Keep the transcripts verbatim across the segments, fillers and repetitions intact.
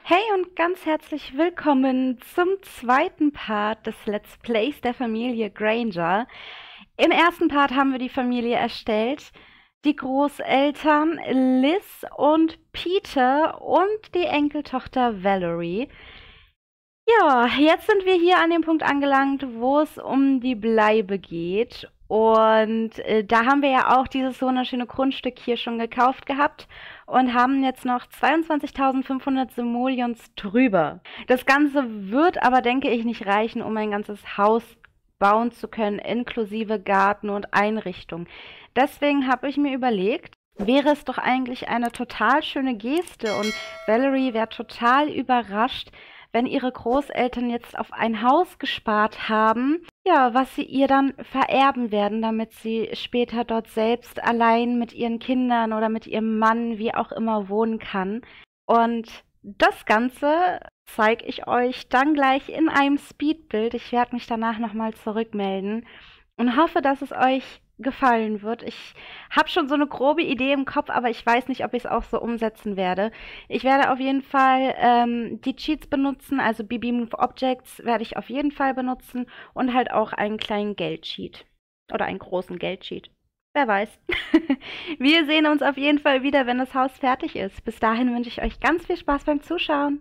Hey und ganz herzlich willkommen zum zweiten Part des Let's Plays der Familie Granger. Im ersten Part haben wir die Familie erstellt, die Großeltern Liz und Peter und die Enkeltochter Valerie. Ja, jetzt sind wir hier an dem Punkt angelangt, wo es um die Bleibe geht. Und äh, da haben wir ja auch dieses wunderschöne Grundstück hier schon gekauft gehabt und haben jetzt noch zweiundzwanzigtausendfünfhundert Simoleons drüber. Das Ganze wird aber, denke ich, nicht reichen, um ein ganzes Haus bauen zu können, inklusive Garten und Einrichtung. Deswegen habe ich mir überlegt, wäre es doch eigentlich eine total schöne Geste und Valerie wäre total überrascht, wenn ihre Großeltern jetzt auf ein Haus gespart haben, ja, was sie ihr dann vererben werden, damit sie später dort selbst allein mit ihren Kindern oder mit ihrem Mann, wie auch immer, wohnen kann. Und das Ganze zeige ich euch dann gleich in einem Speedbild. Ich werde mich danach nochmal zurückmelden und hoffe, dass es euch gefallen wird. Ich habe schon so eine grobe Idee im Kopf, aber ich weiß nicht, ob ich es auch so umsetzen werde. Ich werde auf jeden Fall ähm, die Cheats benutzen, also B B Move Objects werde ich auf jeden Fall benutzen und halt auch einen kleinen Geldcheat. Oder einen großen Geldcheat. Wer weiß. Wir sehen uns auf jeden Fall wieder, wenn das Haus fertig ist. Bis dahin wünsche ich euch ganz viel Spaß beim Zuschauen.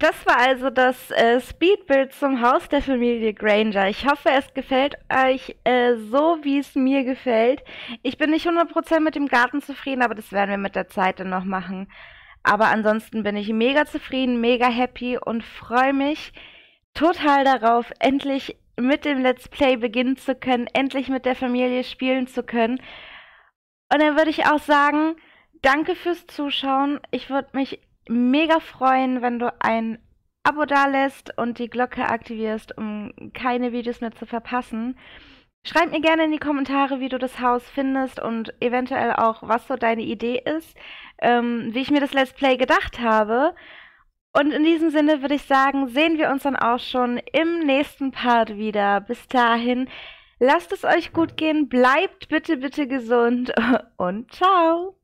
Das war also das äh, Speedbild zum Haus der Familie Granger. Ich hoffe, es gefällt euch äh, so, wie es mir gefällt. Ich bin nicht hundert Prozent mit dem Garten zufrieden, aber das werden wir mit der Zeit dann noch machen. Aber ansonsten bin ich mega zufrieden, mega happy und freue mich total darauf, endlich mit dem Let's Play beginnen zu können, endlich mit der Familie spielen zu können. Und dann würde ich auch sagen, danke fürs Zuschauen. Ich würde mich mega freuen, wenn du ein Abo dalässt und die Glocke aktivierst, um keine Videos mehr zu verpassen. Schreib mir gerne in die Kommentare, wie du das Haus findest und eventuell auch, was so deine Idee ist, ähm, wie ich mir das Let's Play gedacht habe. Und in diesem Sinne würde ich sagen, sehen wir uns dann auch schon im nächsten Part wieder. Bis dahin, lasst es euch gut gehen, bleibt bitte, bitte gesund und ciao!